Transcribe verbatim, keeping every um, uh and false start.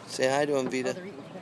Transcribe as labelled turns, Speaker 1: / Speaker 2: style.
Speaker 1: Say hi to him,
Speaker 2: Oh,
Speaker 1: Vita.
Speaker 2: they're eating